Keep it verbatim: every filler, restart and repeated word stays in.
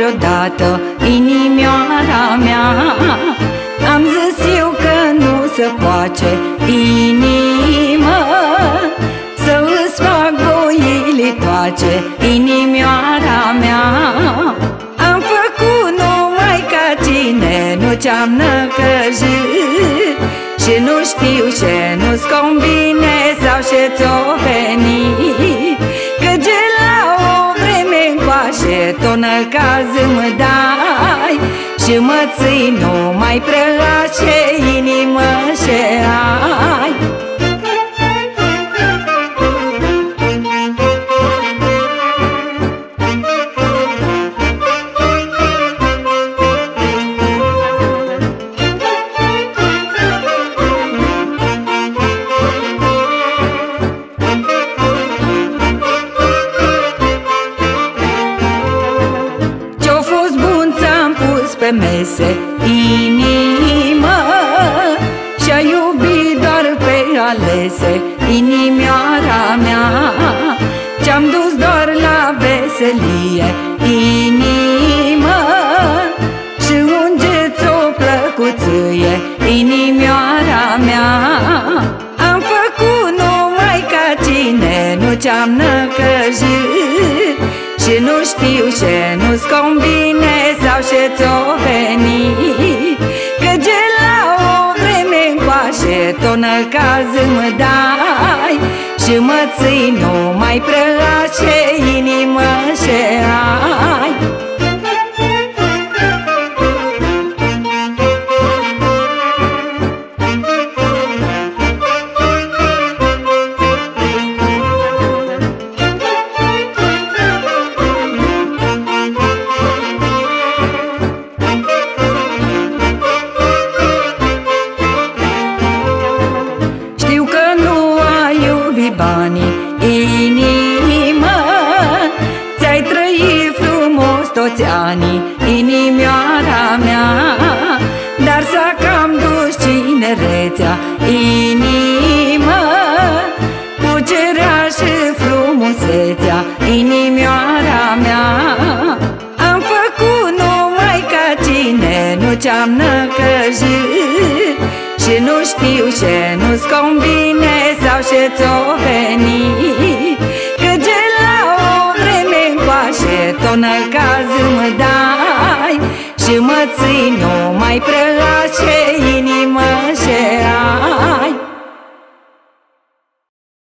vreodată inimioara mea. Am zis eu că nu se poate, inimă, să îți fac voile toace, inimioara mea. Am făcut numai ca cine nu ce-am năcăjit, și nu știu ce nu-ți combine sau ce ți-o venit, căci la o vreme încoace tot năcaz îmi dai și mă ții numai prălace, inimă ce ai. Pe mese, inimă, și-a iubit doar pe alese, inimioara mea. Ce-am dus doar la veselie, inimă, și ungeți-o plăcuție, inimioara mea. Am făcut numai ca cine nu ce-am năcăjit, și nu știu ce nu-ți combine sau ce ți-o venit, căci la o vreme încoace tot năcaz îmi dai și mă ții numai prălace, inimă ce ai. Banii, inimă, ți-ai trăit frumos toți anii, inimioara mea, dar s-a cam dus cinerețea, inimă, pucerea și frumusețea, inimioara mea. Am făcut numai ca cine nu ce-am năcăjit, și nu știu ce nu-ți combine sau ce ți-o venit, căci la o vreme încoace tot năcaz îmi dai și mă ții